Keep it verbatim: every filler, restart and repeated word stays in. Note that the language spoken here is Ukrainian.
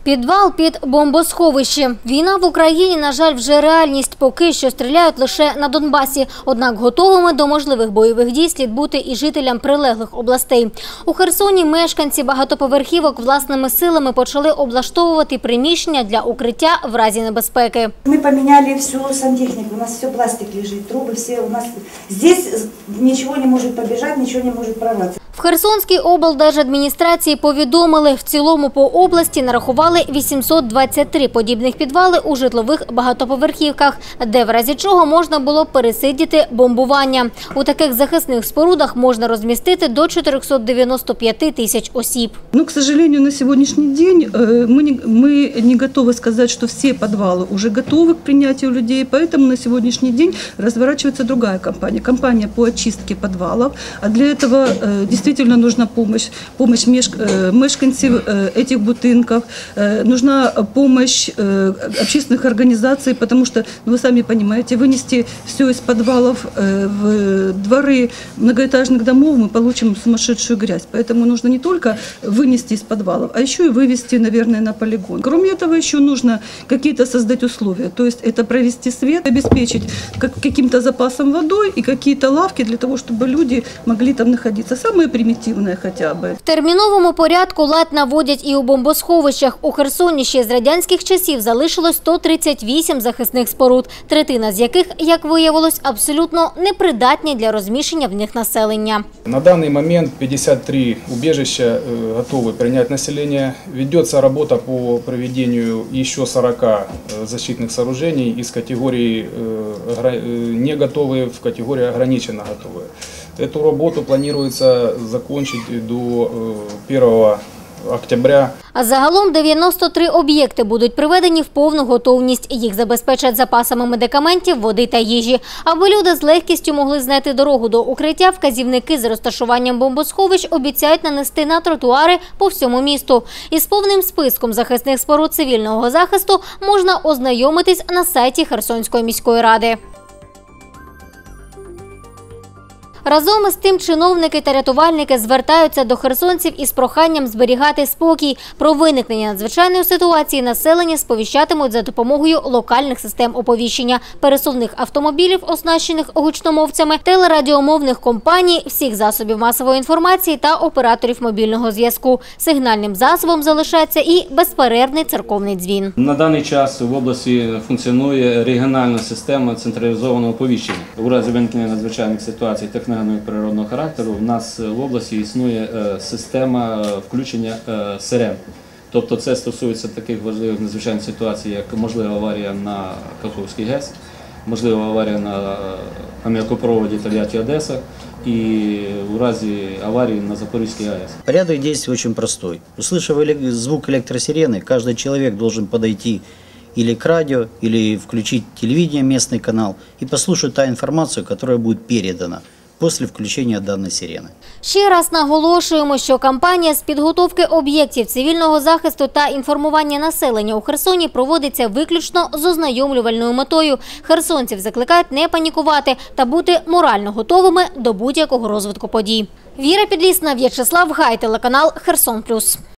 Підвал під бомбосховище. Війна в Україні, на жаль, вже реальність. Поки що стріляють лише на Донбасі. Однак готовими до можливих бойових дій слід бути і жителям прилеглих областей. У Херсоні мешканці багатоповерхівок власними силами почали облаштовувати приміщення для укриття в разі небезпеки. Ми поміняли всю сантехніку, у нас все пластик лежить, труби всі у нас. Здесь нічого не може побіжати, нічого не може прорватися. В Херсонській облдержадміністрації повідомили, в цілому по області нарахували вісімсот двадцять три подібних підвали у житлових багатоповерхівках, де в разі чого можна було пересидіти бомбування. У таких захисних спорудах можна розмістити до чотирьохсот дев'яноста п'яти тисяч осіб. Ну, к сожалению, на сегодняшний день мы не, мы не готовы сказать, что все подвалы уже готовы к принятию людей, поэтому на сегодняшний день разворачивается другая кампания, кампания по очистке подвалов, а для этого действительно нужна помощь, помощь мешканцев этих будинков, нужна помощь общественных организаций, потому что, ну, вы сами понимаете, вынести все из подвалов в дворы многоэтажных домов мы получим сумасшедшую грязь. Поэтому нужно не только вынести из подвалов, а еще и вывести, наверное, на полигон. Кроме этого, еще нужно какие-то создать условия. То есть это провести свет, обеспечить каким-то запасом водой и какие-то лавки для того, чтобы люди могли там находиться. Самые примітивне хоча б. В терміновому порядку лад наводять і у бомбосховищах. У Херсоні ще з радянських часів залишилось сто тридцять вісім захисних споруд, третина з яких, як виявилось, абсолютно непридатні для розміщення в них населення. На даний момент п'ятдесят три убежища готові прийняти населення. Ведеться робота по проведенню ще сорока защитних сооружений із категорії не готові в категорію ограничено готові. Эту работу планируется закончить до першого октября. А загалом дев'яносто три об'єкти будуть приведені в повну готовність. Їх забезпечать запасами медикаментів, води та їжі. Аби люди з легкістю могли знайти дорогу до укриття, вказівники з розташуванням бомбосховищ обіцяють нанести на тротуари по всьому місту. Із повним списком захисних споруд цивільного захисту можна ознайомитись на сайті Херсонської міської ради. Разом із тим чиновники та рятувальники звертаються до херсонців із проханням зберігати спокій. Про виникнення надзвичайної ситуації населення сповіщатимуть за допомогою локальних систем оповіщення, пересувних автомобілів, оснащених гучномовцями, телерадіомовних компаній, всіх засобів масової інформації та операторів мобільного зв'язку. Сигнальним засобом залишається і безперервний церковний дзвін. На даний час в області функціонує регіональна система централізованого оповіщення. У разі виникнення надзвичайних ситуацій природного характеру в нас в області існує система включення сирен. Тобто це стосується таких важливих надзвичайних ситуацій, як можлива аварія на Каховській ГЕС, можлива аварія на аміакопроводі Тольятти-Одеса и в разі аварии на Запорожской АЭС. Порядок действий очень простой. Услышав звук электросирены, каждый человек должен подойти или к радио, или включить телевидение, местный канал, и послушать та информацию, которая будет передана після включення даної сирени. Ще раз наголошуємо, що кампанія з підготовки об'єктів цивільного захисту та інформування населення у Херсоні проводиться виключно з ознайомлювальною метою. Херсонців закликають не панікувати та бути морально готовими до будь-якого розвитку подій. Віра Підлісна, В'ячеслав Гай, телеканал Херсон плюс.